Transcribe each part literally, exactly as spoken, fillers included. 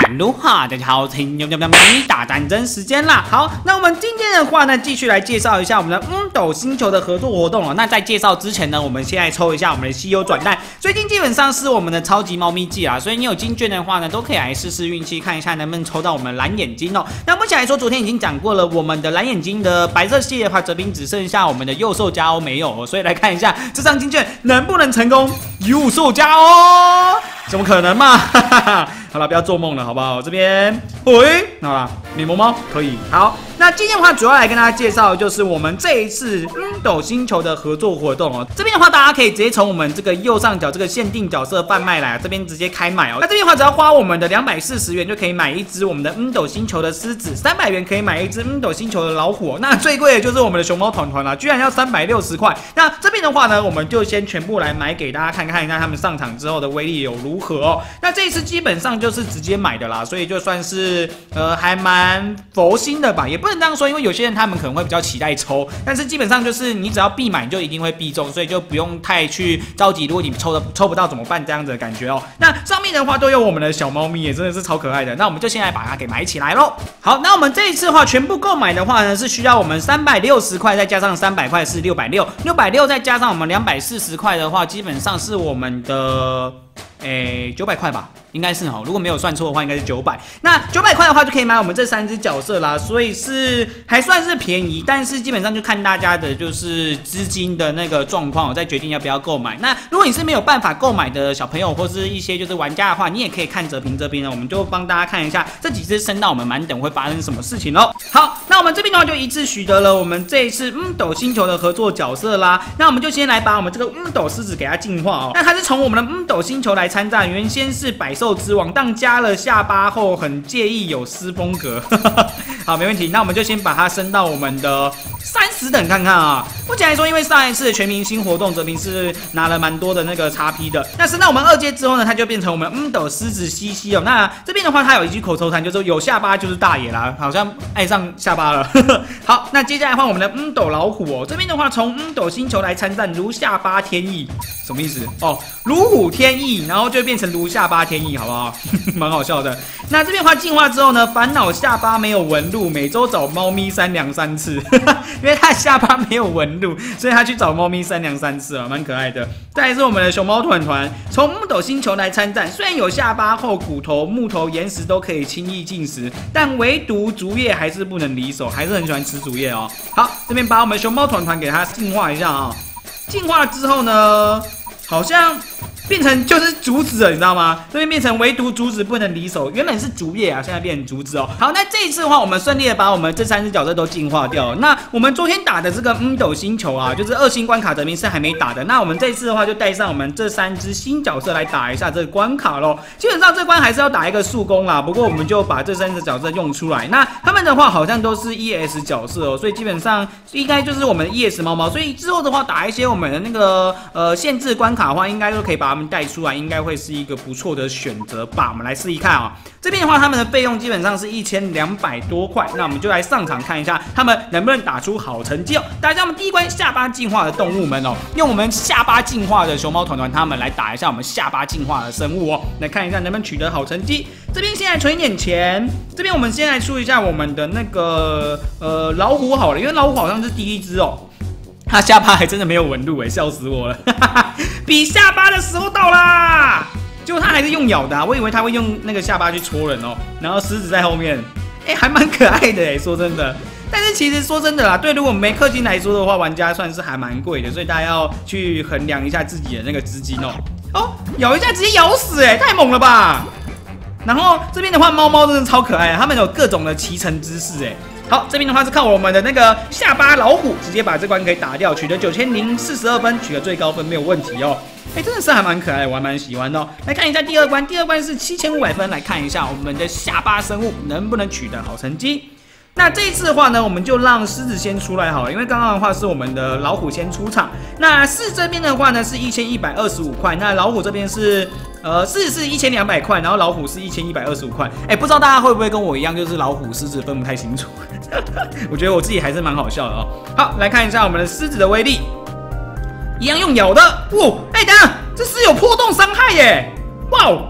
喽哈，大家好，听喵喵喵喵打战争时间啦！好，那我们今天的话呢，继续来介绍一下我们的嗯斗星球的合作活动哦。那在介绍之前呢，我们先来抽一下我们的稀有转蛋。最近基本上是我们的超级猫咪季啊，所以你有金券的话呢，都可以来试试运气，看一下能不能抽到我们蓝眼睛哦。那目前来说，昨天已经讲过了，我们的蓝眼睛的白色系列的话，这边只剩下我们的幼兽加欧没有哦，所以来看一下这张金券能不能成功幼兽加欧。怎么可能嘛？好了，不要做梦了，好不好？这边，喂，好了，美魔猫可以。好，那今天的话，主要来跟大家介绍的就是我们这一次嗯斗星球的合作活动哦。这边的话，大家可以直接从我们这个右上角这个限定角色贩卖来这边直接开买哦。那这边的话，只要花我们的两百四十元就可以买一只我们的嗯斗星球的狮子，三百元可以买一只嗯斗星球的老虎哦。那最贵的就是我们的熊猫团团啦，居然要三百六十块。那这边的话呢，我们就先全部来买给大家看看一下他们上场之后的威力有如何哦。那这一次基本上就是直接买的啦，所以就算是呃还蛮佛心的吧，也不能这样说，因为有些人他们可能会比较期待抽，但是基本上就是你只要必买，你就一定会必中，所以就不用太去着急。如果你抽的抽不到怎么办？这样子的感觉哦。那上面的话都有我们的小猫咪，也真的是超可爱的。那我们就先来把它给买起来喽。好，那我们这一次的话，全部购买的话呢，是需要我们三百六十块，再加上三百块是六百六，六百六再加上我们两百四十块的话，基本上是我们的。诶，九百块吧，应该是哈，如果没有算错的话，应该是九百。那九百块的话，就可以买我们这三只角色啦，所以是还算是便宜，但是基本上就看大家的就是资金的那个状况，再决定要不要购买。那如果你是没有办法购买的小朋友，或是一些就是玩家的话，你也可以看折屏这边呢，我们就帮大家看一下这几只升到我们满等会发生什么事情喽。好，那我们这边的话就一次取得了我们这一次嗯斗星球的合作角色啦。那我们就先来把我们这个嗯斗狮子给它进化哦。那它是从我们的嗯斗星球来参战，原先是百兽之王，但加了下巴后很介意有失风格。好，没问题。那我们就先把它升到我们的三十等看看啊。目前来说，因为上一次的全明星活动，泽平是拿了蛮多的那个 X P 的。那升到我们二阶之后呢，它就变成我们嗯斗狮子西西哦。那这边的话，它有一句口头禅，就是说有下巴就是大爷啦，好像爱上下巴了。好，那接下来换我们的嗯斗老虎哦。这边的话，从嗯斗星球来参战，如下巴天翼，什么意思？哦，如虎添翼，然后就变成如下巴天翼，好不好？蛮好笑的。那这边的话进化之后呢，烦恼下巴没有纹路，每周找猫咪三量三次，因为它下巴没有纹路，所以他去找猫咪三量三次啊，蛮可爱的。再来是我们的熊猫团团，从木斗星球来参战，虽然有下巴后骨头、木头、岩石都可以轻易进食，但唯独竹叶还是不能离手，还是很喜欢吃竹叶哦。好，这边把我们熊猫团团给它进化一下啊、哦，进化之后呢，好像。变成就是竹子了，你知道吗？这边变成唯独竹子不能离手，原本是竹叶啊，现在变成竹子哦。好，那这一次的话，我们顺利的把我们这三只角色都进化掉了。那我们昨天打的这个嗯斗星球啊，就是二星关卡的名是还没打的。那我们这一次的话，就带上我们这三只新角色来打一下这个关卡咯。基本上这关还是要打一个速攻啦，不过我们就把这三只角色用出来。那他们的话好像都是 E S 角色哦，所以基本上应该就是我们的 E S 猫猫。所以之后的话，打一些我们的那个呃限制关卡的话，应该都可以把他们带出来，应该会是一个不错的选择吧。我们来试一看啊、哦。这边的话，他们的费用基本上是一千两百多块。那我们就来上场看一下，他们能不能打出好成绩哦。打一下我们第一关下巴进化的动物们哦，用我们下巴进化的熊猫团团他们来打一下我们下巴进化的生物哦，来看一下能不能取得好成绩。这边先来存一点钱，这边我们先来出一下我们的那个呃老虎好了，因为老虎好像是第一只哦。他下巴还真的没有纹路哎，笑死我了！比下巴的时候到啦，结果他还是用咬的啊，我以为他会用那个下巴去戳人哦，然后狮子在后面，哎、欸，还蛮可爱的哎，说真的。但是其实说真的啦，对如果没氪金来说的话，玩家算是还蛮贵的，所以大家要去衡量一下自己的那个资金哦。哦，咬一下直接咬死哎，太猛了吧！然后这边的话，猫猫真的超可爱，他们有各种的骑乘姿势哎。好，这边的话是靠我们的那个下巴老虎，直接把这关给打掉，取得九千零四十二分，取得最高分没有问题哦。哎、欸，真的是还蛮可爱的，我还蛮喜欢的、哦。来看一下第二关，第二关是七千五百分，来看一下我们的下巴生物能不能取得好成绩。那这一次的话呢，我们就让狮子先出来好了，因为刚刚的话是我们的老虎先出场。那狮子这边的话呢是一千一百二十五块，那老虎这边是呃狮子是一千两百块，然后老虎是一千一百二十五块。哎、欸，不知道大家会不会跟我一样，就是老虎、狮子分不太清楚？我觉得我自己还是蛮好笑的哦。好，来看一下我们的狮子的威力，一样用咬的。哇，哎、欸，等一下，这是有破洞伤害耶！哇哦！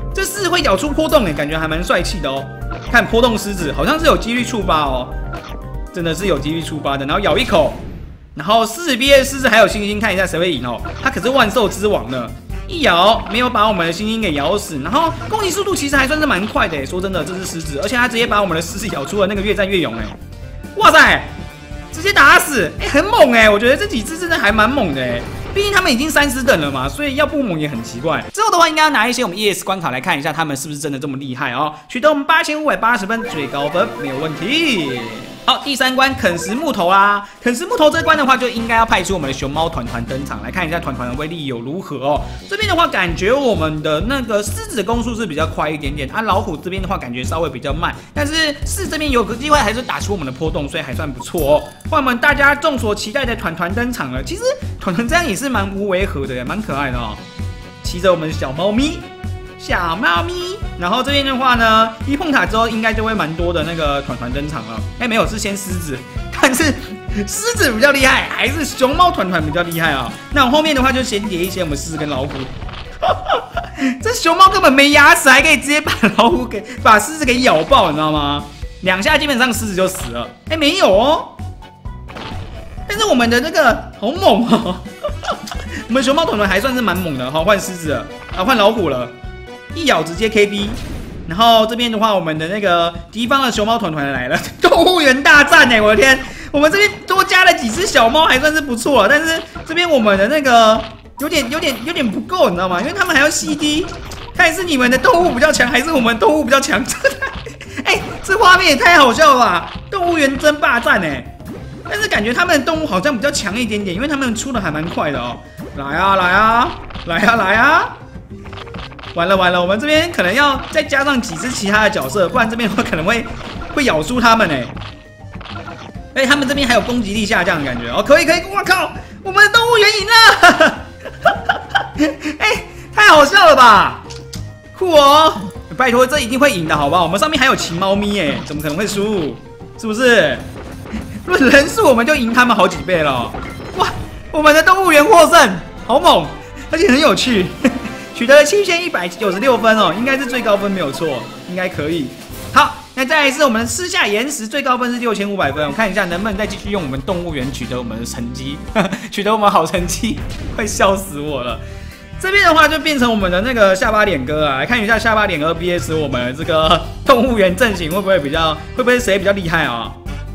这狮子会咬出波动哎，感觉还蛮帅气的哦。看波动狮子好像是有几率触发哦，真的是有几率触发的。然后咬一口，然后狮子 V S 狮子还有星星，看一下谁会赢哦。他可是万兽之王呢，一咬没有把我们的星星给咬死，然后攻击速度其实还算是蛮快的哎。说真的，这是狮子，而且他直接把我们的狮子咬出了那个越战越勇哎，哇塞！直接打死，哎、欸，很猛哎、欸！我觉得这几只真的还蛮猛的哎、欸，毕竟他们已经三十等了嘛，所以要不猛也很奇怪。之后的话，应该要拿一些我们 E S 关卡来看一下，他们是不是真的这么厉害哦。取得我们八千五百八十分最高分，没有问题。好，第三关啃食木头啦，啃食木头这关的话，就应该要派出我们的熊猫团团登场，来看一下团团的威力有如何哦。这边的话，感觉我们的那个狮子的攻速是比较快一点点，啊，老虎这边的话感觉稍微比较慢，但是狮这边有个机会还是打出我们的波动，所以还算不错哦。换我们大家众所期待的团团登场了，其实团团这样也是蛮无违和的，也蛮可爱的哦，骑着我们的小猫咪。小猫咪，然后这边的话呢，一碰塔之后应该就会蛮多的那个团团登场了。哎、欸，没有，是先狮子，但是狮子比较厉害，还是熊猫团团比较厉害啊？那我后面的话就先叠一些我们狮子跟老虎。这熊猫根本没牙齿，还可以直接把老虎给把狮子给咬爆，你知道吗？两下基本上狮子就死了。哎、欸，没有哦，但是我们的那个好猛哦。我们熊猫团团还算是蛮猛的，好，换狮子了，啊，换老虎了。一咬直接 K B， 然后这边的话，我们的那个敌方的熊猫团团来了，动物园大战哎！我的天，我们这边多加了几只小猫，还算是不错了。但是这边我们的那个有点、有点、有点不够，你知道吗？因为他们还要 C D， 看是你们的动物比较强，还是我们动物比较强？哎、欸，这画面也太好笑了吧！动物园争霸战哎！但是感觉他们的动物好像比较强一点点，因为他们出的还蛮快的哦。来啊，来啊，来啊，来啊！完了完了，我们这边可能要再加上几只其他的角色，不然这边我可能会会咬输他们哎。哎，他们这边还有攻击力下降的感觉哦，可以可以，我靠，我们的动物园赢了！哎，太好笑了吧，酷哦！拜托，这一定会赢的好不好？我们上面还有骑猫咪哎，怎么可能会输？是不是？论人数我们就赢他们好几倍了。哇，我们的动物园获胜，好猛，而且很有趣。取得了七千一百九十六分哦，应该是最高分没有错，应该可以。好，那再来是我们吃下岩石，最高分是六千五百分。我看一下能不能再继续用我们动物园取得我们的成绩，取得我们好成绩，快笑死我了。这边的话就变成我们的那个下巴脸哥啊，来看一下下巴脸哥 V S 我们的这个动物园阵型会不会比较，会不会谁比较厉害啊？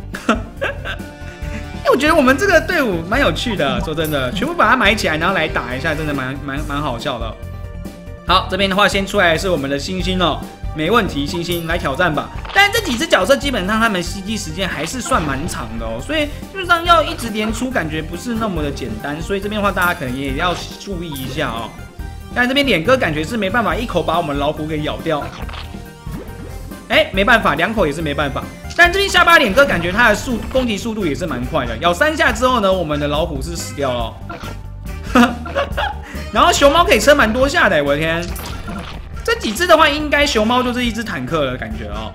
我觉得我们这个队伍蛮有趣的，说真的，全部把它埋起来，然后来打一下，真的蛮蛮蛮好笑的。好，这边的话先出来是我们的星星哦，没问题，星星来挑战吧。但这几只角色基本上他们 C D 时间还是算蛮长的哦，所以基本上要一直连出，感觉不是那么的简单。所以这边的话，大家可能也要注意一下哦。但这边脸哥感觉是没办法一口把我们老虎给咬掉，哎、欸，没办法，两口也是没办法。但这边下巴脸哥感觉他的速攻击速度也是蛮快的，咬三下之后呢，我们的老虎是死掉了、哦。然后熊猫可以撑蛮多下的，我的天！这几只的话，应该熊猫就是一只坦克的感觉哦。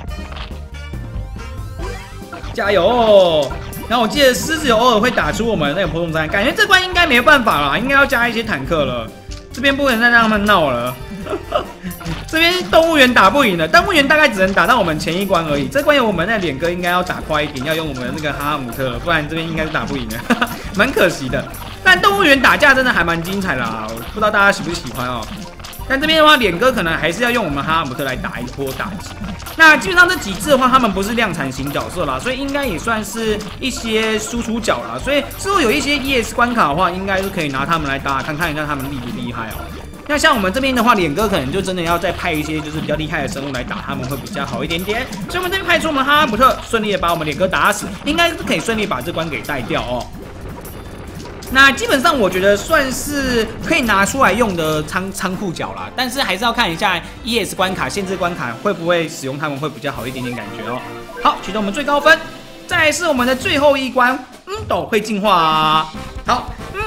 加油！然后我记得狮子有偶尔会打出我们那个波动山，感觉这关应该没办法啦，应该要加一些坦克了。这边不能再让他们闹了。这边动物园打不赢了，动物园大概只能打到我们前一关而已。这关有我们那脸哥应该要打快一点，要用我们的那个哈哈姆特，不然这边应该是打不赢的，蛮可惜的。但动物园打架真的还蛮精彩的啊，不知道大家喜不喜欢哦。但这边的话，脸哥可能还是要用我们哈哈姆特来打一波打击。那基本上这几只的话，他们不是量产型角色啦，所以应该也算是一些输出角啦。所以之后有一些 E S 关卡的话，应该是可以拿他们来打，看看一下他们厉不厉害哦。那像我们这边的话，脸哥可能就真的要再派一些就是比较厉害的生物来打他们，会比较好一点点。所以我们这边派出我们哈哈姆特，顺利的把我们脸哥打死，应该是可以顺利把这关给带掉哦。那基本上我觉得算是可以拿出来用的仓仓库角啦，但是还是要看一下 E S 关卡、限制关卡会不会使用它们会比较好一点点感觉哦。好，取得我们最高分，再来是我们的最后一关，嗯斗会进化啊。好，嗯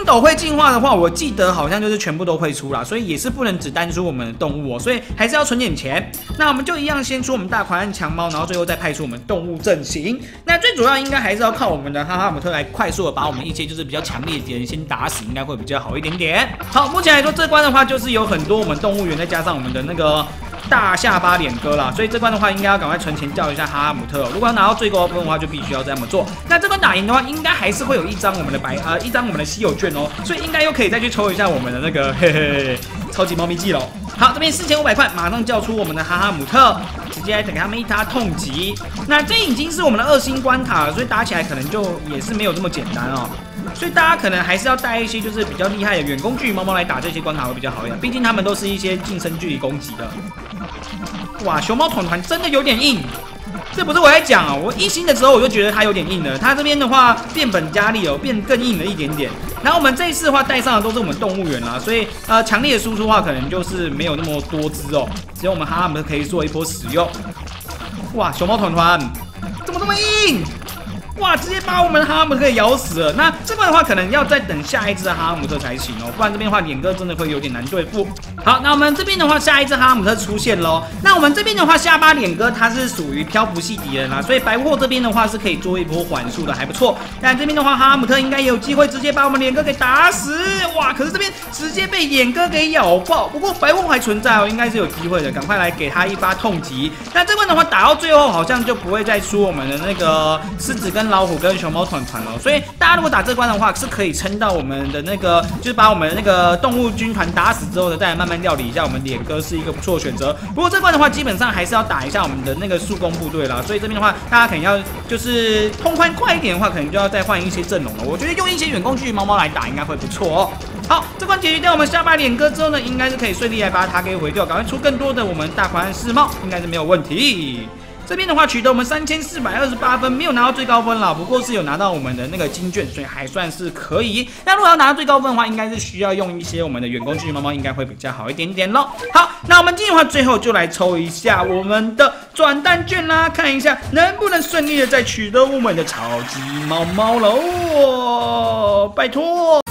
斗会进化的话，我记得好像就是全部都会出啦，所以也是不能只单出我们的动物哦，所以还是要存点钱。那我们就一样先出我们大狂和强猫，然后最后再派出我们动物阵型。那最主要应该还是要靠我们的哈哈姆特来快速的把我们一些就是比较强烈的敌人先打死，应该会比较好一点点。好，目前来说这关的话就是有很多我们动物园，再加上我们的那个大下巴脸哥啦，所以这关的话应该要赶快存钱叫一下哈哈姆特哦。如果要拿到最高分的话，就必须要这么做。那这关打赢的话，应该还是会有一张我们的白呃一张我们的稀有券哦，所以应该又可以再去抽一下我们的那个嘿嘿嘿超级猫咪季喽。好，这边四千五百块，马上叫出我们的哈哈姆特，直接来给他们一打痛击。那这已经是我们的二星关卡了，所以打起来可能就也是没有这么简单哦。所以大家可能还是要带一些就是比较厉害的远攻距离猫猫来打这些关卡会比较好一点，毕竟他们都是一些近身距离攻击的。哇，熊猫团团真的有点硬，这不是我在讲啊，我一星的时候我就觉得它有点硬了，它这边的话变本加厉哦，变更硬了一点点。然后我们这一次的话带上的都是我们动物园啦，所以呃强烈的输出的话可能就是没有那么多只哦，只有我们哈哈姆特可以做一波使用。哇，熊猫团团怎么这么硬？哇！直接把我们的哈哈姆特给咬死了。那这关的话，可能要再等下一只的哈哈姆特才行哦，不然这边的话，脸哥真的会有点难对付。好，那我们这边的话，下一只哈哈姆特出现喽。那我们这边的话，下巴脸哥他是属于漂浮系敌人啦，所以白货这边的话是可以做一波缓速的，还不错。但这边的话，哈哈姆特应该也有机会直接把我们脸哥给打死。哇！可是这边直接被脸哥给咬爆。不过白货还存在哦，应该是有机会的，赶快来给他一发痛击。那这关的话，打到最后好像就不会再出我们的那个狮子跟老虎跟熊猫团团了，所以大家如果打这关的话，是可以撑到我们的那个，就是把我们的那个动物军团打死之后呢，再来慢慢料理一下我们脸哥是一个不错的选择。不过这关的话，基本上还是要打一下我们的那个速攻部队啦，所以这边的话，大家可能要就是通关快一点的话，可能就要再换一些阵容了。我觉得用一些远攻距离猫猫来打应该会不错哦。好，这关解决掉我们下巴脸哥之后呢，应该是可以顺利来把它给毁掉，赶快出更多的我们大狂和世茂，应该是没有问题。这边的话取得我们三千四百二十八分，没有拿到最高分啦，不过是有拿到我们的那个金券，所以还算是可以。那如果要拿到最高分的话，应该是需要用一些我们的远攻距离猫猫，应该会比较好一点点咯。好，那我们今天的话最后就来抽一下我们的转蛋券啦，看一下能不能顺利的再取得我们的超级猫猫喽，拜托。